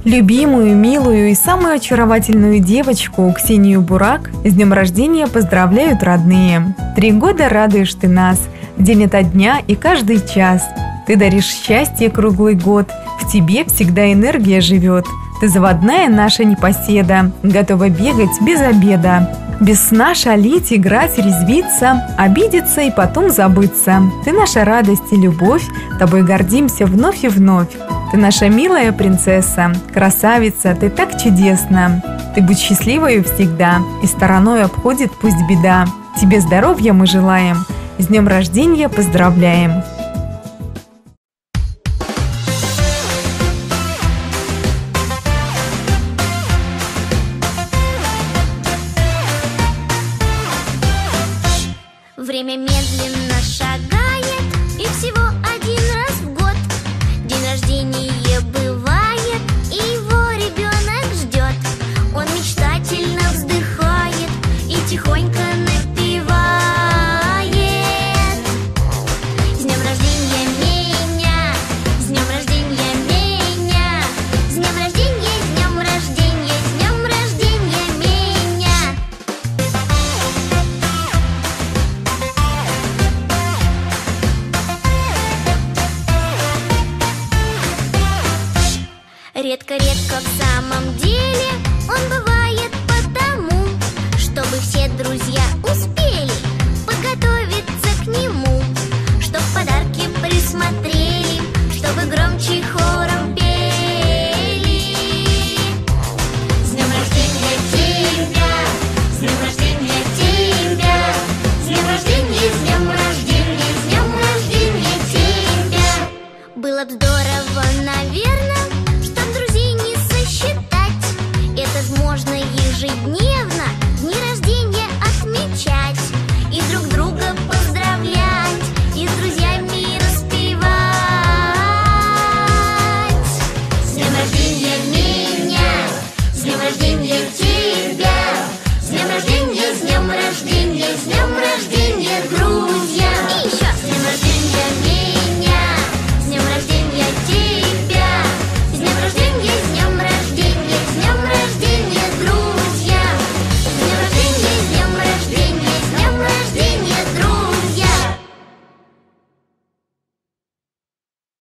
Любимую, милую и самую очаровательную девочку Ксению Бурак с днем рождения поздравляют родные. 3 года радуешь ты нас, день ото дня и каждый час. Ты даришь счастье круглый год, в тебе всегда энергия живет. Ты заводная наша непоседа, готова бегать без обеда. Без сна шалить, играть, резвиться, обидеться и потом забыться. Ты наша радость и любовь, тобой гордимся вновь и вновь. Ты наша милая принцесса, красавица, ты так чудесна. Ты будь счастливой всегда, и стороной обходит пусть беда. Тебе здоровья мы желаем, с днем рождения поздравляем. Время медленно шагает, и всего один раз в год день рождения бывает, и его ребенок ждет. Он мечтательно вздыхает и тихонько напевает: с днем рождения меня, с днем рождения меня, с днем рождения, с днем рождения, с днем рождения меня. Редко-редко в самом деле он бывает